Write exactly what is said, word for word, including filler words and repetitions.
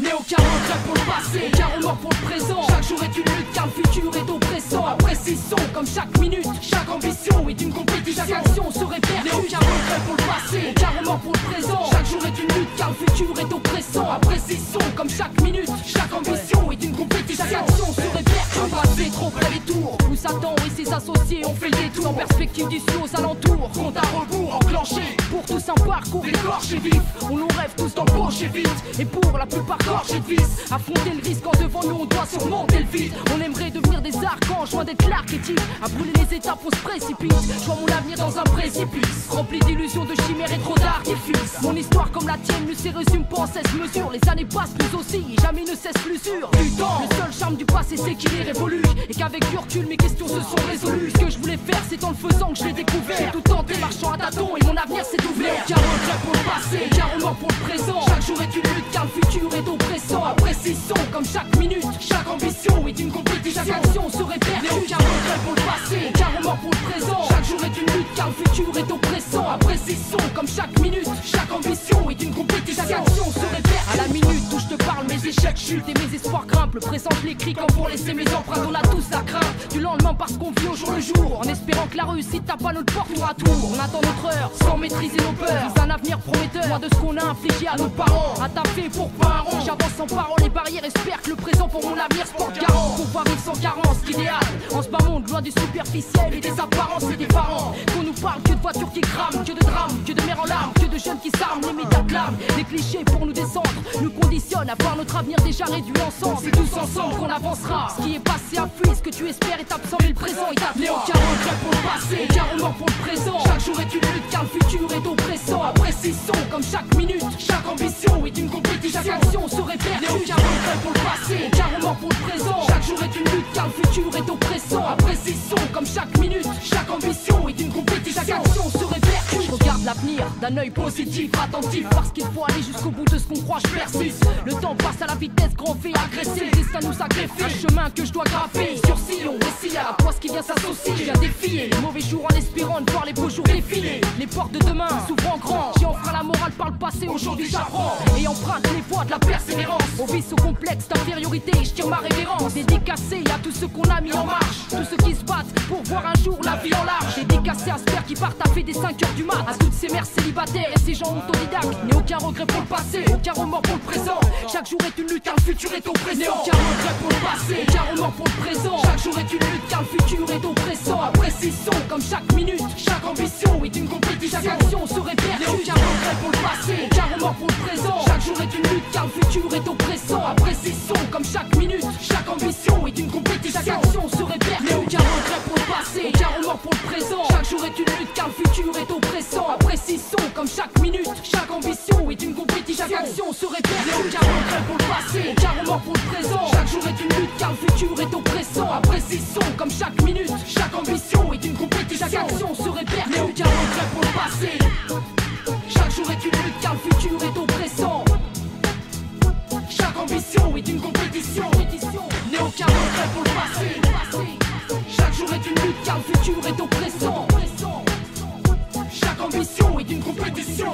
N'est aucun regret pour le passé, aucun remords pour le présent. Chaque jour est une lutte car le futur est oppressant. Après six sons comme chaque minute, chaque ambition est une compétition. Chaque action se répète. N'est aucun regret pour le passé, aucun remords pour le présent. Chaque jour est une lutte car le futur est oppressant. Après six sons comme chaque minute, chaque ambition est une compétition. Chaque action se répète. Le passé trop près des tours où Satan et ses associés ont fait le détour. En perspective du ciel aux alentours, compte à rebours enclenché. Pour tous un parcours écorché vif. On nous rêve tous d'embaucher vite. Et pour la plupart gorgés de vis. Affronter le risque en devant nous, on doit surmonter le vide. On aimerait devenir des archanges, loin d'être l'archétype. À brûler les étapes, on se précipite. Je vois mon avenir dans un précipice, rempli d'illusions, de chimères et trop d'artifices. Mon histoire comme la tienne ne se résume pas en seize mesures. Les années passent plus aussi, et jamais ne cesse l'usure du temps. Le seul charme du passé c'est qu'il est révolu. Et qu'avec du recul mes questions se sont résolues. Ce que je voulais faire c'est en le faisant que je l'ai découvert. J'ai tout tenté marchant à tâtons et mon avenir s'est ouvert. Aucun regret pour le passé, aucun remords pour le présent. Chaque jour est une lutte car le futur est oppressant. Après six sons comme chaque minute, chaque ambition est une compétition. Chaque action se répète. N'est aucun regret pour le passé, aucun remords pour le présent. Chaque jour est une lutte car le futur est oppressant. Après six sons comme chaque minute, chaque ambition est une compétition. Chaque action se répète. À la minute où je te parle, mes échecs chutent et mes espoirs grimpent. Le présent je l'écris comme pour laisser mes empreintes. On a tous la crainte du lendemain parce qu'on vit au jour le jour, en espérant que la réussite tape à notre porte tour à tour. On attend notre heure sans maîtriser nos peurs. C'est un avenir prometteur, loin de ce qu'on a infligé à nos parents. À taper pour pas un rond. J'avance sans parole et barrières, espère que le présent pour mon avenir se porte garant. Pour pas vivre sans carence, l'idéal en ce bas monde, loin du superficiel et des apparences et des parents. Qu'on nous parle que de voitures qui crament, que de drames, que de mères en larmes, que de jeunes qui s'arment, les médias clament. Les clichés pour nous descendre nous conditionnent à voir notre avenir déjà réduit en sang. C'est tous ensemble qu'on avancera. Ce qui est passé a fui, ce que tu espères est absent, mais le présent est à toi. N'est aucun regret pour le passé, aucun remords pour le présent. Chaque jour est une lutte car le futur est oppressant. Après six sons comme chaque minute, chaque ambition est une compétition. Chaque action se répète. N'est aucun regret pour le passé, aucun remords pour le présent. Chaque jour est une lutte car le futur est oppressant. Après six sons comme chaque minute, chaque ambition est une compétition. Chaque action se répète. Je regarde l'avenir d'un œil positif, attentif, parce qu'il faut aller jusqu'au bout de ce qu'on croit, je persiste. Le temps passe à la vitesse grand V, agressé, le destin nous a greffé. Un chemin que je dois graver sur sillon, et si à la poisse qui vient s'associer, je viens défier les mauvais jours en espérant de voir les beaux jours défiler. Les portes de demain s'ouvrent en grand, j'ai enfreint la morale par le passé, aujourd'hui j'apprends et emprunte les voies de la persévérance. Au vice au complexe d'infériorité, je tire ma révérence. Dédicacé à tous ceux qu'on a mis en marche, tous ceux qui se battent pour voir un jour la vie en large. Dédicacé à ce père qui part taper des cinq heures du mat, à toutes ces mères célibataires et ces gens autodidactes. N'est aucun regret pour le passé, aucun remords pour le présent. Chaque jour est une lutte car le futur est oppressant. N'est aucun regret pour le passé, aucun remords pour le présent. Chaque jour est une lutte car le futur est oppressant. Après six sons comme chaque minute, chaque ambition est une compétition. Chaque action se répète. N'est aucun regret pour le passé, aucun remords pour le présent. Chaque jour est une lutte car le futur est oppressant. Après six sons comme chaque minute, chaque ambition est une compétition. Chaque action se répète. N'est aucun regret pour le passé, aucun remords pour le présent. Chaque jour est une lutte car le futur est oppressant. Après six sons comme chaque minute, chaque ambition est une compétition. Chaque action se répète. N'est aucun regret pour le passé, aucun remords pour le présent. Chaque jour est une lutte car le futur est oppressant. Après six sons comme chaque minute, chaque ambition est une compétition. Chaque action se répète. N'est aucun regret pour le passé. Chaque jour est une lutte car le futur est oppressant. Chaque ambition est une compétition. N'est aucun regret pour le passé. Chaque jour est une lutte car le futur est oppressant. Chaque ambition est une compétition.